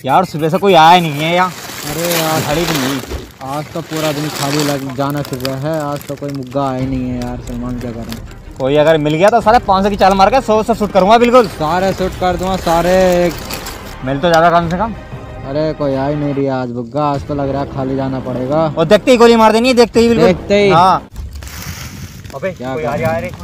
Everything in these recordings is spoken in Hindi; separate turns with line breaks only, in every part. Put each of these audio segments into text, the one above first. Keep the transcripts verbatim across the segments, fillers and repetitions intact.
यार सुबह से कोई आया नहीं है यहाँ।
अरे यार
खड़ी भी नहीं।
आज तो पूरा दिन खाली लग जाना फिर रहा है, आज तो कोई मुग्गा आया नहीं है यार। सलमान क्या करें,
कोई अगर मिल गया तो सारे पाँच सौ की चाल मार के सौ से शूट करूँगा बिल्कुल।
सारे शूट कर दूंगा सारे।
मिल तो ज़्यादा कम से कम।
अरे कोई आ ही नहीं रही आज बुग्गा, आज तो लग रहा है खाली जाना पड़ेगा।
और देखते ही गोली मार देनी है, देखते ही बिल्कुल।
देखते ही।
हाँ अबे
क्या
कोई आ रहा है।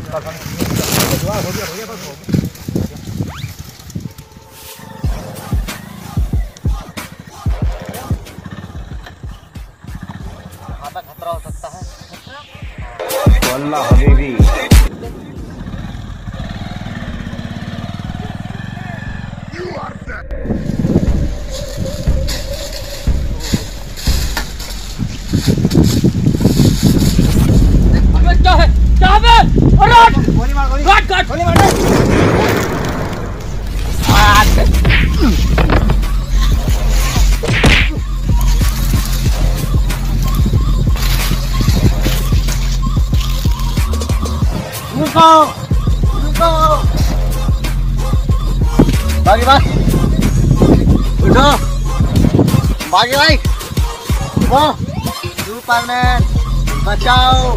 खतरा हो सकता है वल्लाह हबीबी।
क्या है क्या है?
गोली मार गोली
काट काट
गोली मार।
रुको रुको
बागी भाई उठो। बागी भाई वो सुपरमैन बचाओ,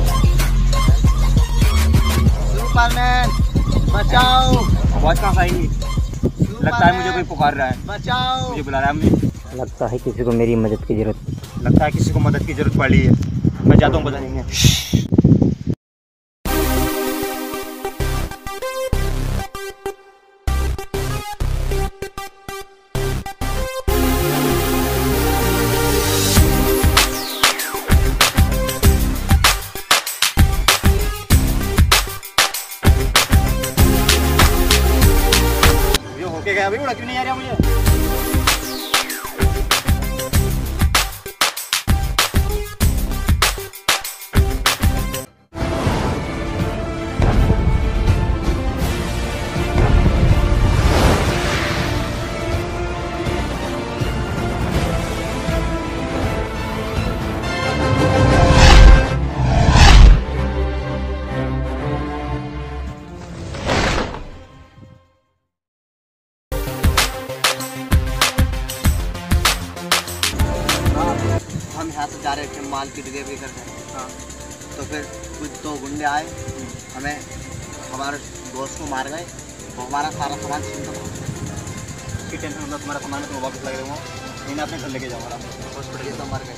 सुपरमैन बचाओ। आवाज कहाँ से आई? लगता है मुझे कोई पुकार रहा है। बचाओ, मुझे बुला रहा है। मुझे लगता है किसी को मेरी मदद की जरूरत लगता है किसी को मदद की जरूरत पड़ी है। मैं जाता हूँ, पता नहीं है। होके गया अभी उड़ा क्यों नहीं आ रहा मुझे? हम यहाँ से जा रहे थे माल की डिलीवरी करने। हाँ तो फिर कुछ दो गुंडे आए, हमें हमारे दोस्त को मार गए तो हमारा सारा सामान छीन लिया। इसकी टेंशन मतलब तुम्हारा सामान तुम वापस लगे हुआ इन्हें अपने घर लेके जाओ। हमारा हॉस्पिटल तो मर गए,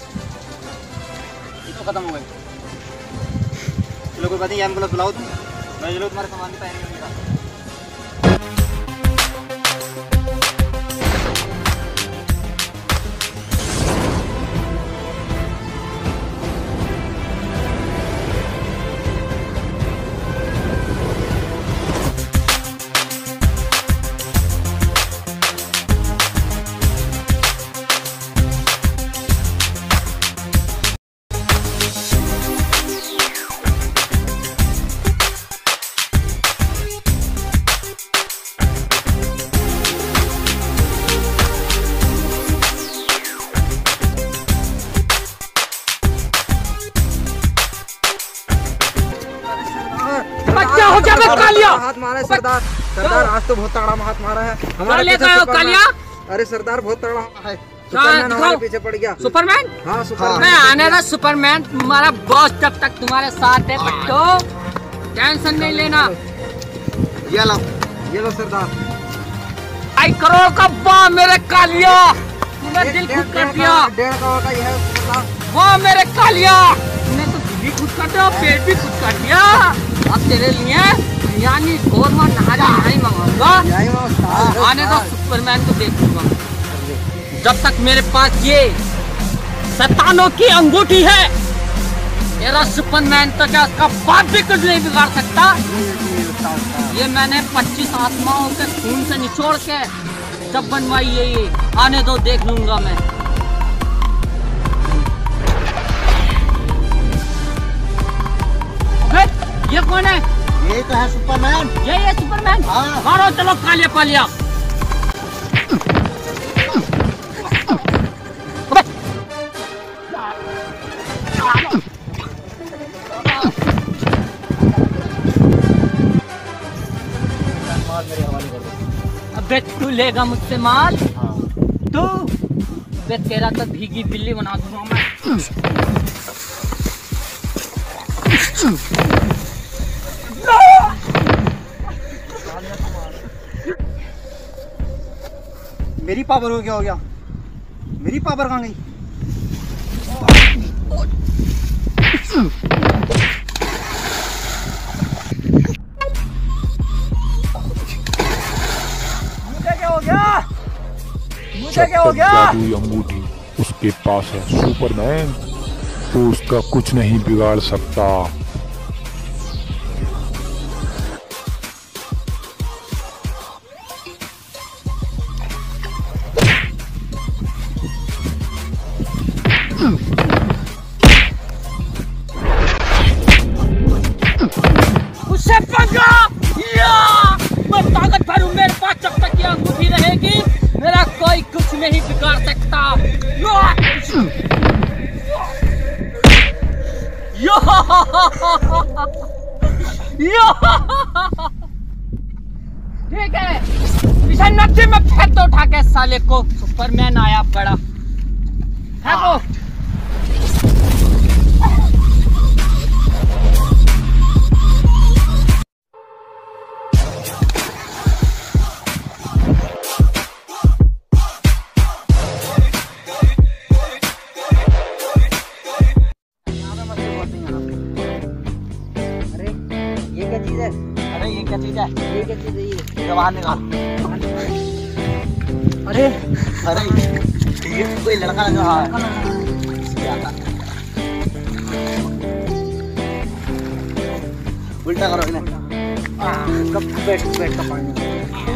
ये तो खत्म हो गए। चलो कोई बात नहीं, एम्बुलेंस बुलाओ तुम, मैं चलो तुम्हारे सामान की तैयारी करूँगा।
क्या हो गया? कालिया
हाथ मारा है सरदार। सरदार आज तो बहुत तगड़ा हाथ मारा है हमारे
पीछे। कालिया
अरे सरदार बहुत तगड़ा है।
सुपरमैन
हमारे पीछे पड़ गया।
सुपरमैन
हाँ सुपरमैन।
मैं आने का सुपरमैन तुम्हारा बॉस जब तक तुम्हारे साथ है पट्टो, टेंशन नहीं लेना।
ये लो ये लो सरदार।
आई करो का वाह मेरे कालिया, तूने दिल खुद कर दिया।
डेढ़ करोड़ का ये है सरदार।
वाह मेरे कालिया, तूने तो दिल भी खुद कर दिया, पेट भी खुद कर दिया। अब तेरे लिए यानी गोरमा नहारा नहीं मंगाऊंगा। आने दो सुपरमैन को देख लूंगा। जब तक मेरे पास ये शैतानों की अंगूठी है, मेरा सुपरमैन तो क्या उसका बाप भी कुछ नहीं बिगाड़ सकता। ये मैंने पच्चीस आत्माओं के खून से निचोड़ के जब बनवाई है ये। आने दो देख लूंगा मैं। ये कौन है?
ये तो है सुपरमैन।
ये ये सुपरमैन।
हाँ।
मारो चलो कालिया पालिया। अबे तू लेगा मुझसे माल?
हाँ।
गुड्डू, बे तेरा तो भीगी बिल्ली बना दूंगा मैं।
मेरी पावर हो क्या हो गया? मेरी पावर कहाँ गई? मुझे क्या हो गया? मुझे क्या हो गया?
जादुई अंगूठी उसके पास है सुपरमैन, तो उसका कुछ नहीं बिगाड़ सकता।
उससे पंगा या मैं ताकत भर हूं, मेरे पास जब तक ये अंगूठी रहेगी मेरा कोई कुछ नहीं बिगाड़ सकता। यो यो ठीक है, मिशन नब्बे में फेंक दो उठा के साले को। सुपरमैन आया बड़ा, फेंको।
अरे ये क्या चीज है?
ये क्या चीज़ है ये?
ये बाहर निकाल।
अरे
अरे ये कोई लड़का लग रहा है। उल्टा करो इन्हें।
कब बैठ बैठ का पानी